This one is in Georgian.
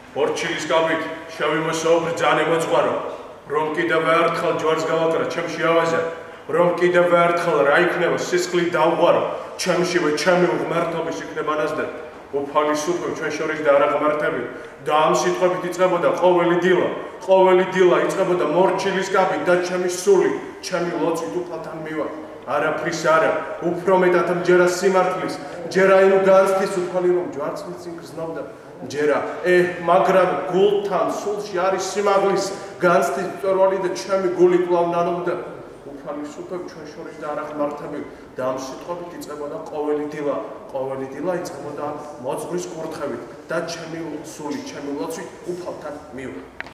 morchilis კაბით შევიმოსაუბრე ძალიან მოძღვარო რომ კიდევ ერთხელ ჯვარს გავაკრა ჩემში ავაზა რომ კიდევ ერთხელ რა იქნება სისხლით დავღვარო ჩემშივე ჩემი უღმერთობის იქნება ნაზდა უფალისუფლებ ჩვენ შორის და არა ღმერთები და ამ სიტყვებით იწყებოდა ყოველი დილა იწყებოდა morchilis კაბით და ჩემი სული ჩემი ლოცვით უფალთან მივა არაფრის არა უფრო მეტად მჯერა სიმართლის ჯერა იმ განცდის უფალი რომ ჯვარცმის წინ გრძნობდა ჯერა მაგრამ გულთან სულში არის სიმაღლის განცდის მწვერვალი და ჩემი გული კვლავ ნანობდა უფალისუფლებ ჩვენ შორის და არა ღმერთები და ამ სიტყვებით იწყებოდა ყოველი დილა იწყებოდა მოძღვრის კურთხევით და ჩემი სული ჩემი ლოცვით უფალთან მივა